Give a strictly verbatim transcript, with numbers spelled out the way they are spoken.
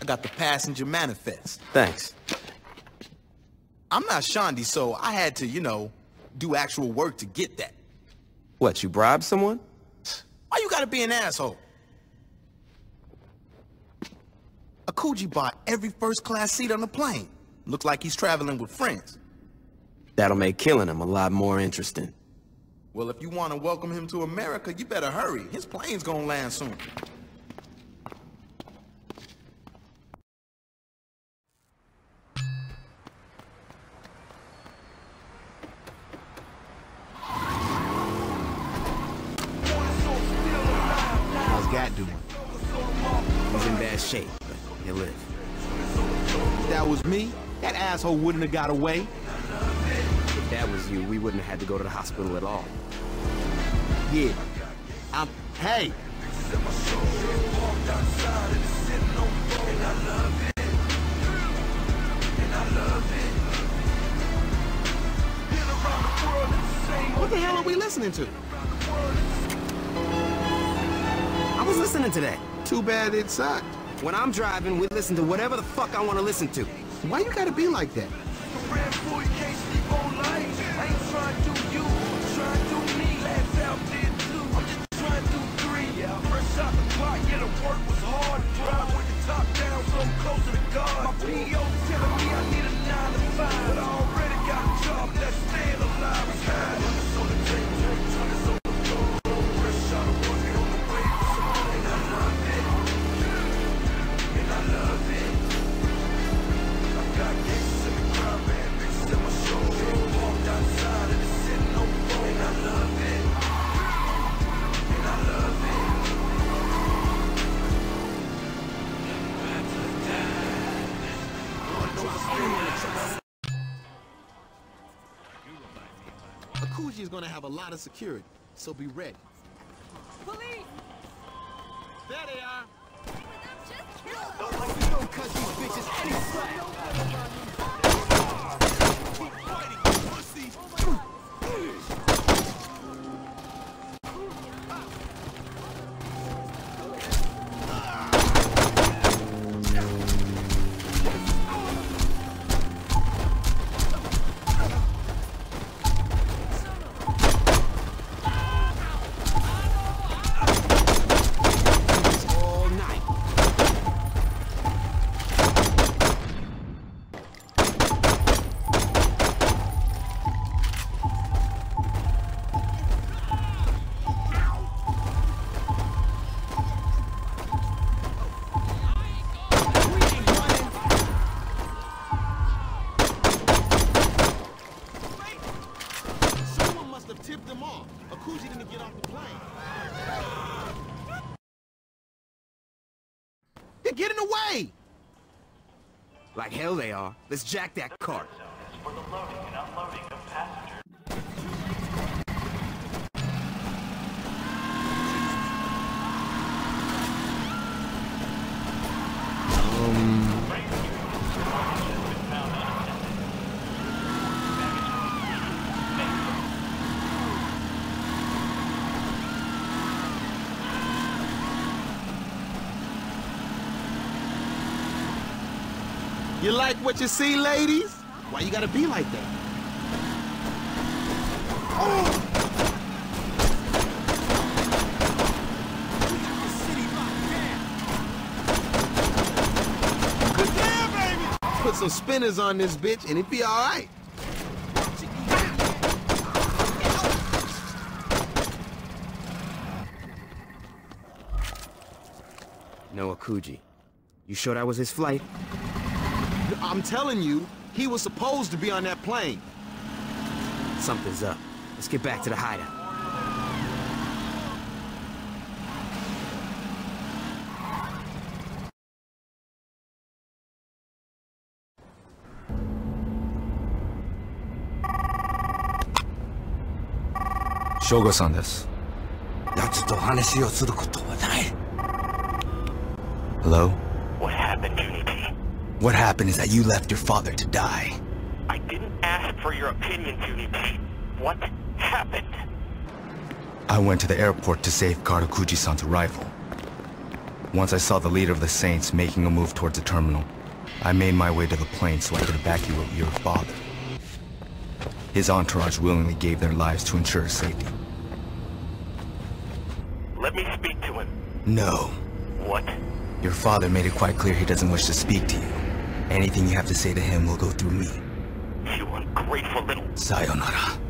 got the passenger manifest. Thanks. I'm not Shondi, so I had to, you know, do actual work to get that. What, you bribed someone? Why you gotta be an asshole? Akuji bought every first-class seat on the plane. Looks like he's traveling with friends. That'll make killing him a lot more interesting. Well, if you want to welcome him to America, you better hurry. His plane's gonna land soon. How's Gat doing? He's in bad shape, but he'll live. If that was me, that asshole wouldn't have got away. If that was you, we wouldn't have had to go to the hospital at all. Yeah. I'm... Hey! What the hell are we listening to? I was listening to that. Too bad it sucked. When I'm driving, we listen to whatever the fuck I want to listen to. Why you gotta be like that? Akuji is gonna have a lot of security, so be ready. Police! There they are! Just kill them! We don't cut these bitches any slack! Keep fighting, pussies! Tipped them off. Akuji didn't get off the plane. They're getting away! Like hell they are. Let's jack that cart. For the loading and unloading of passengers. You like what you see, ladies? Why you gotta be like that? Oh! We got this city locked down. Good damn, baby! Put some spinners on this bitch and it'd be alright. No Akuji. You sure that was his flight? I'm telling you, he was supposed to be on that plane. Something's up. Let's get back to the hideout. Shogo-san desu. Hello? What happened, Jyunichi? What happened is that you left your father to die. I didn't ask for your opinion, Jyunichi. What happened? I went to the airport to safeguard Akuji-san's arrival. Once I saw the leader of the Saints making a move towards the terminal, I made my way to the plane so I could evacuate your father. His entourage willingly gave their lives to ensure his safety. Let me speak to him. No. What? Your father made it quite clear he doesn't wish to speak to you. Anything you have to say to him will go through me. You ungrateful little... Sayonara.